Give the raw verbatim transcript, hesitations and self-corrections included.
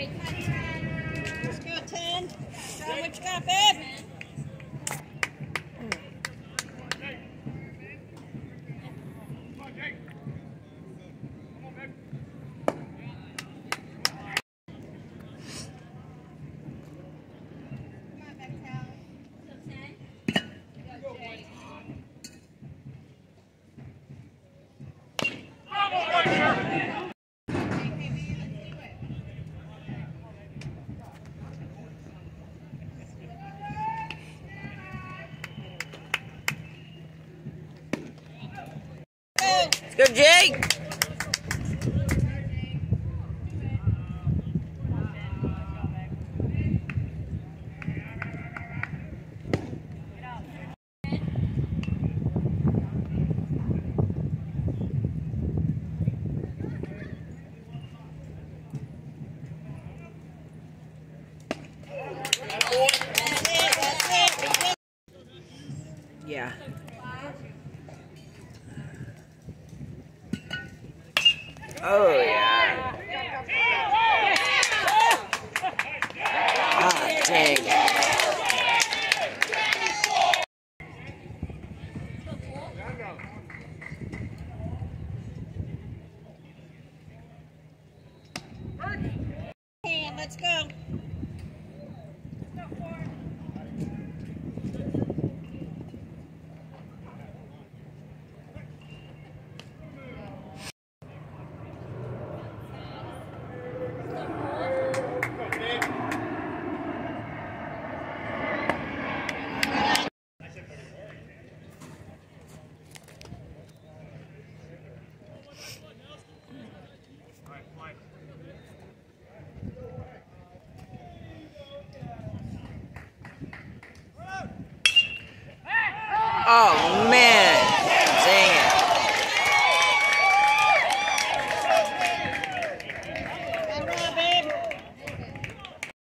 Let's go, ten. Show them what you got, babe. Go, Jake! Yeah. Oh, yeah. Ah, dang. And let's go. Oh, man. Dang it.